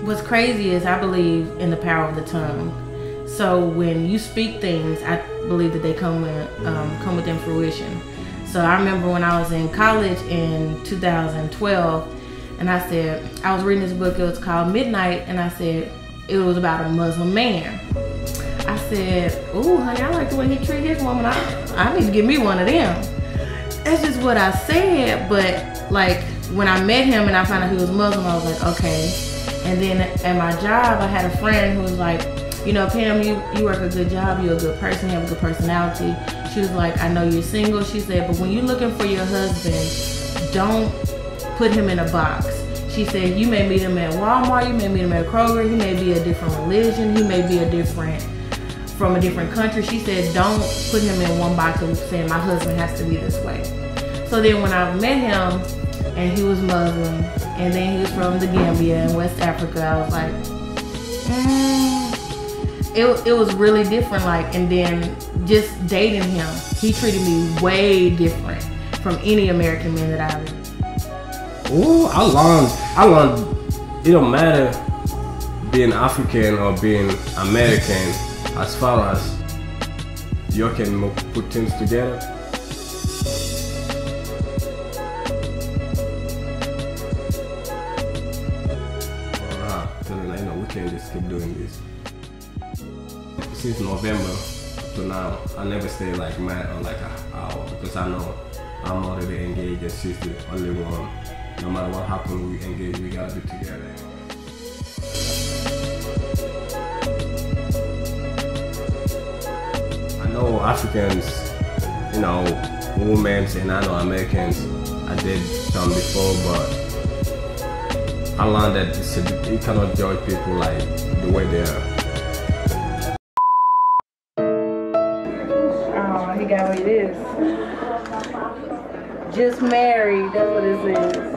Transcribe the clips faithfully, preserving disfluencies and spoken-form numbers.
what's crazy is I believe in the power of the tongue. So when you speak things, I believe that they come in, um, come within fruition. So I remember when I was in college in two thousand twelve, and I said, I was reading this book, it was called Midnight, and I said, it was about a Muslim man. I said, ooh, honey, I like the way he treated his woman. I, I need to get me one of them. That's just what I said, but like when I met him and I found out he was Muslim, I was like, okay. And then at my job, I had a friend who was like, you know, Pam, you, you work a good job, you're a good person, you have a good personality. She was like, I know you're single. She said, but when you're looking for your husband, don't put him in a box. She said, you may meet him at Walmart, you may meet him at Kroger, he may be a different religion, he may be a different, from a different country. She said, don't put him in one box of saying my husband has to be this way. So then when I met him, and he was Muslim, and then he was from the Gambia in West Africa, I was like, mm. it, it was really different. Like, and then just dating him, he treated me way different from any American man that I've met. Ooh, I learned, I learned, it don't matter being African or being American, as far as you can put things together. You know, we can't just keep doing this. Since November to now, I never stay like mad or like an hour because I know I'm already engaged and she's the only one. No matter what happens, we engage, we gotta be together. I know Africans, you know, women, and I know Americans, I did some before, but I learned that it's a, you cannot judge people like the way they are. Oh, he got what it is. Just married, that's what it is.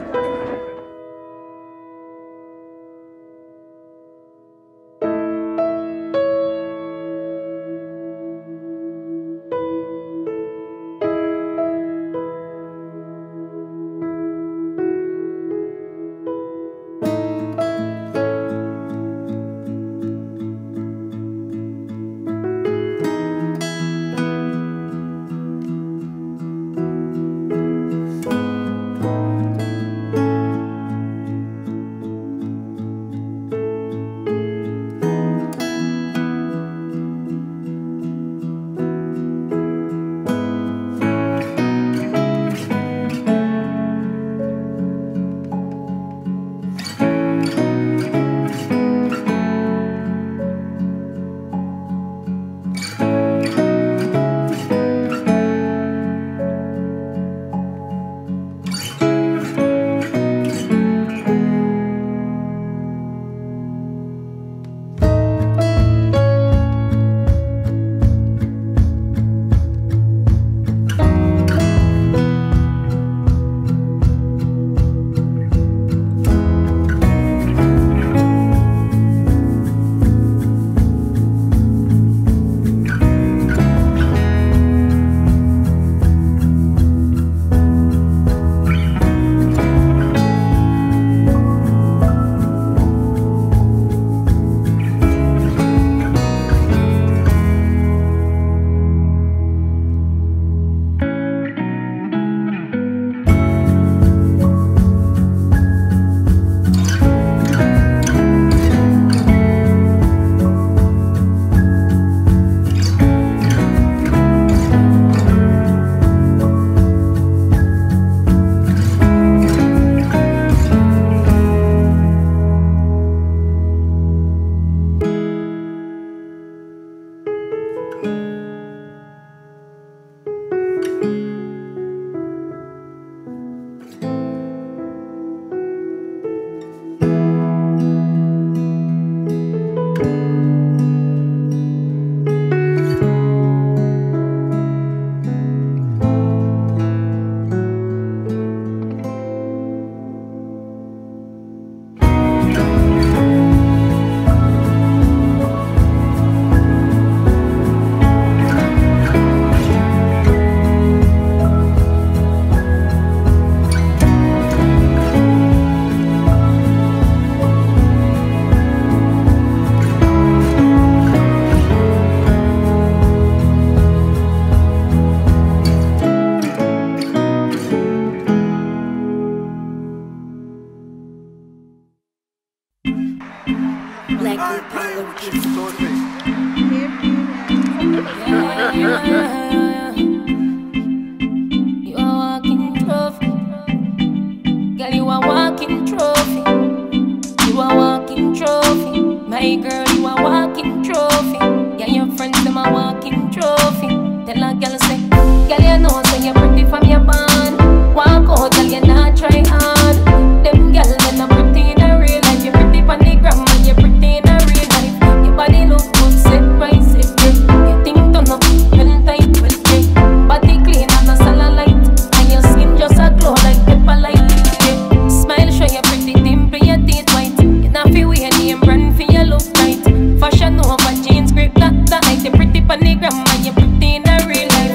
Tell a girl say, girl you know say you're pretty from your band. Walk out, girl you not try hard. Them girl they not pretty in a real life. You're pretty from the gram and you're pretty in a real life. Your body look good, sit right, sit right. Your thing turn up, well tight, well tight. Body clean and a cellulite, and your skin just a glow like pepper light. Yeah. Smile show you pretty dimple, your teeth white. You not feel wear name brand for your look right. Fashion over jeans grip that that like the pretty from the gram and you're pretty in a real life.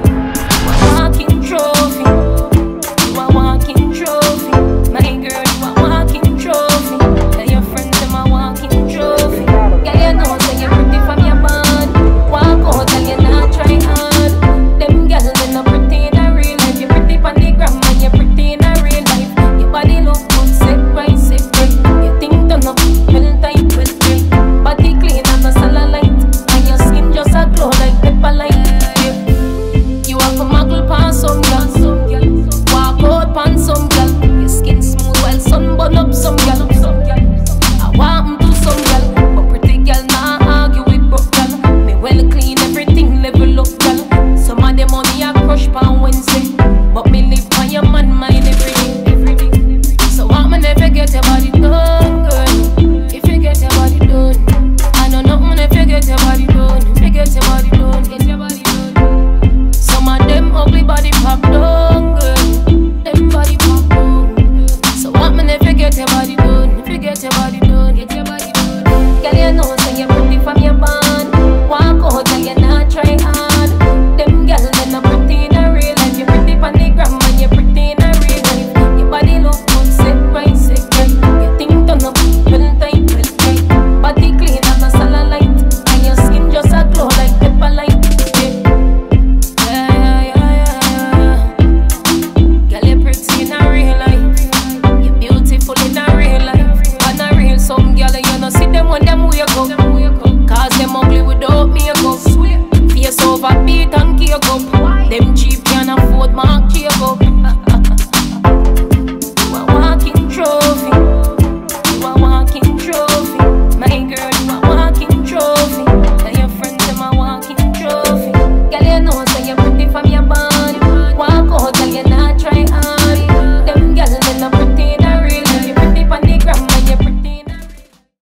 Walking trophy, you a walking trophy. My girl, you a walking trophy. Tell your friends them a walking trophy. Girl, you know say you're pretty from your band. Walk out, girl, you not try hard. Them girl they not pretty in a real life. You're pretty from the gram and you're pretty in a real life. Your body look good, sit right, sit right. Your thing turn up, well tight, well tight. Body clean and a cellulite, and your skin just a glow like pepper light. Yeah. You have to muggle pan some girl, some girl. Walk out pan some girl. Your skin smooth while sun burn up some girl. I want to some girl, but pretty girl nah argue with broke girl. Me well clean, everything level up girl. Some of them money I crush pan Wednesday, but me live on your man mind every day, every day. So want me never get your body done, girl. If you get your body done, I know nothing if you get your body done. If you get your body done, get your body done. Some of them ugly body pop down, girl. Them body pop down. So want me if you get your body done. If you get your body done, get your body done. Girl, you know say you're pretty from your band. Walk out, girl, you not try hard. Them girl they not pretty in a real life. You're pretty from the gram and you're pretty in a real life. Your body look good, sit right, sit right. Your thing turn up, well tight, well tight. Body clean and a cellulite, and your skin just a glow like pepper light. Yeah, yeah, yeah, yeah, yeah. Girl, you're pretty in a real life. You're beautiful in a real life. And a real some girl, you know see them when them wake up. Cause them ugly without makeup. Face over beat and cake up. Them cheap can afford mark cake up. You a walking trophy. You a walking trophy. My girl, you a walking trophy. Tell your friends them a walking trophy. Girl, you know say you're